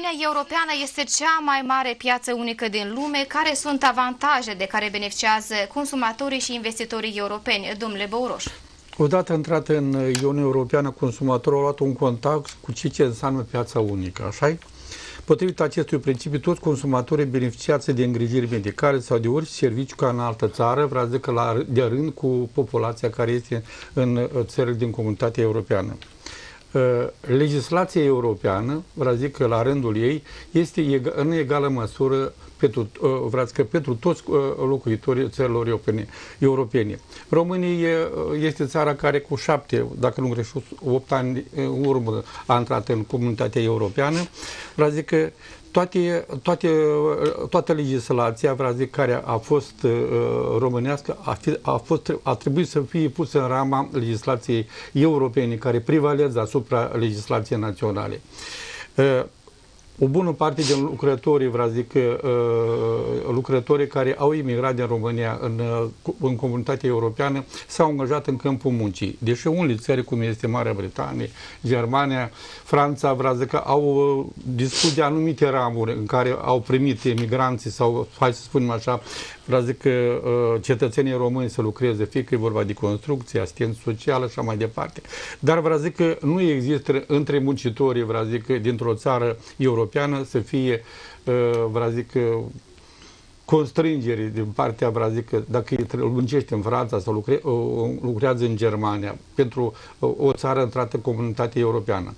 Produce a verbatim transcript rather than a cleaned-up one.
Uniunea Europeană este cea mai mare piață unică din lume. Care sunt avantaje de care beneficiază consumatorii și investitorii europeni? Domnule Băuroș. Odată intrat în Uniunea Europeană, consumatorul a luat un contact cu ce înseamnă piața unică, așa-i? Potrivit acestui principiu, toți consumatorii beneficiază de îngrijiri medicale sau de orice serviciu ca în altă țară, vreau să zic că la, de rând cu populația care este în țările din Comunitatea Europeană. Legislația europeană, vreau zic că la rândul ei, este în egală măsură pentru, vreau că pentru toți locuitorii țărilor europene. europene. România este țara care cu șapte, dacă nu greșesc, opt ani în urmă a intrat în Comunitatea Europeană. Vreau zic că toate, toate, toată legislația, vreau zic, care a fost uh, românească, a, fi, a, fost, a trebuit să fie pusă în rama legislației europene, care prevalează asupra legislației naționale. Uh, O bună parte din lucrătorii, vreau zic, uh, lucrătorii care au imigrat din România în, în Comunitatea Europeană s-au angajat în câmpul muncii. Deși unele țări, cum este Marea Britanie, Germania, Franța, vreau zic, au dispus de anumite ramuri în care au primit emigranții sau, hai să spunem așa, vreau zic că uh, cetățenii români să lucreze, fie că e vorba de construcție, asistență socială și așa mai departe. Dar vreau zic că nu există între muncitorii, vreau zic, dintr-o țară europeană să fie, uh, vreau zic, constrângeri din partea, vreau zic, că dacă muncește în Franța sau lucre, uh, lucrează în Germania pentru uh, o țară intrată în Comunitatea Europeană.